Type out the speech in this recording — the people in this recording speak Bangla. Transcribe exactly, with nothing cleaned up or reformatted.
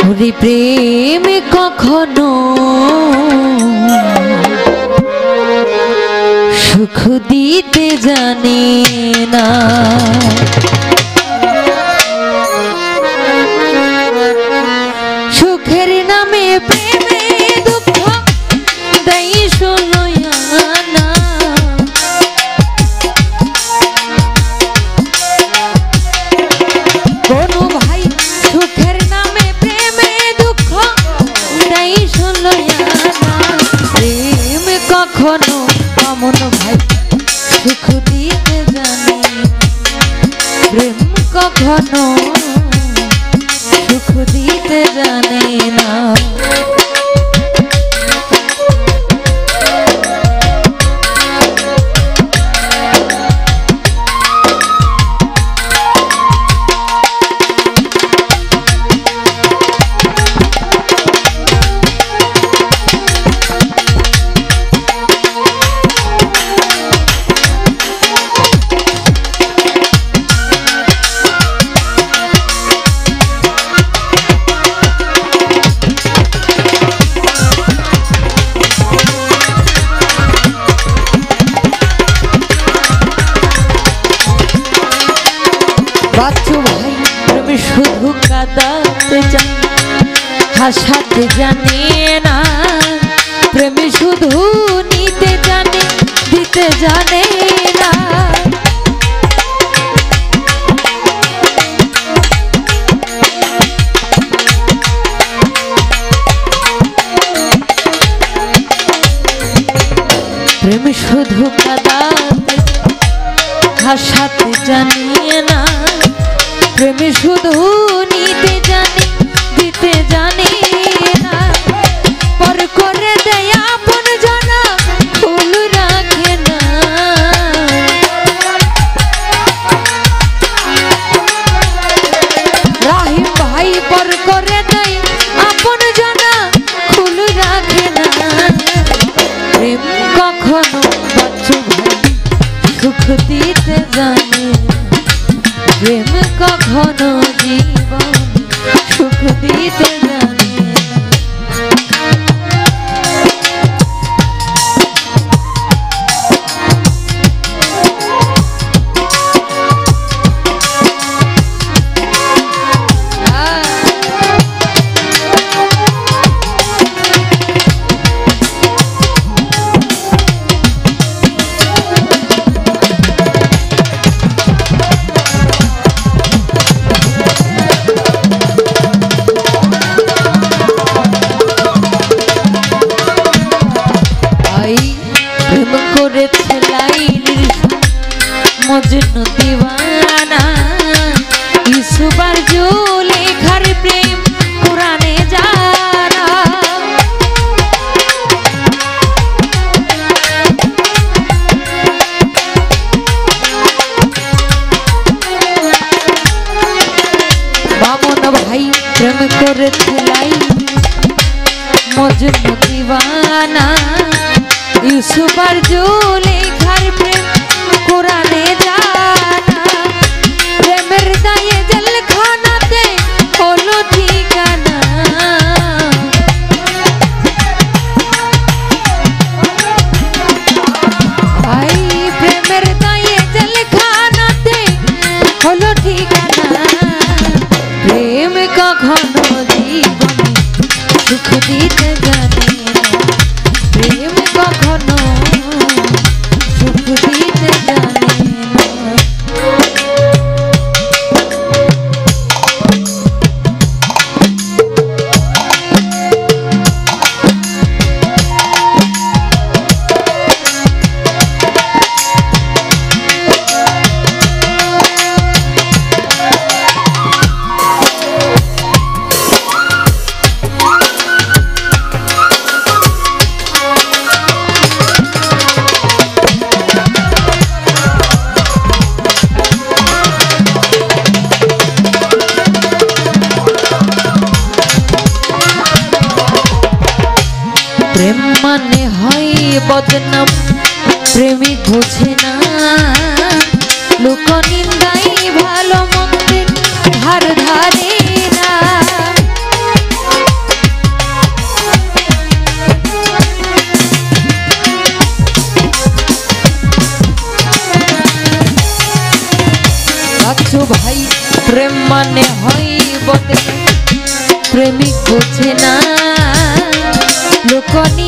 ওরে প্রেম কখনো সুখ দিতে জানে না, সুখের নামে প্রেমে দুঃখ দেই ষোলোয়ানা। কোনো ভাই সুখের নামে প্রেমে দুঃখ দেই ষোলোয়ানা। প্রেম কখনো অমন ভাই সুখ দিতে জানে, প্রেম কখনো সুখ দিতে জানে না। বাচ্চু ভাই প্রেম শুধু কাঁদাতে জানে, হাসাতে জানে না। প্রেম শুধু নিতে জানে, দিতে জানে না। প্রেম শুধু কাঁদাতে হাসাতে জানিয়ে না। প্রেম শুধু নিতে জানে, দিতে জানে না। পর করে দেয় আপন জানা, ফুল রাখে না। রাহিম ভাই পর করে দেয় আপন জানা, ফুল রাখে না। প্রেম কখনো বাচ্চু ভাই সুখ দিতে জানে, প্রেম কখনো জীবন সুখ দিতে জানে। প্রেম করেছে লাইলির মজনু দিওয়ানা। ইউসুফ আর জুলেখার প্রেম কোরআনে জানা। বামন ভাই প্রেম করেছে লাইলির মজনু দিওয়ানা। ইউসুফ আর জুলেখার প্রেম কোরআনে জানা। প্রেমের দায়ে জেলখানাতে হলো ঠিকানা। ভাই প্রেমের দায়ে জেলখানাতে হলো ঠিকানা। প্রেম কখনো জীবনে সুখ দিতে জানে না, প্রেম কখনো সুখ দিতে জানে না। প্রেম মানে হয় বদনাম, প্রেমিক বোঝে না। লোক নিন্দাই ভালো মন্দের ধার ধারে না। প্রেম মানে হয় বদনাম প্রেমিক বোঝে না লোকনি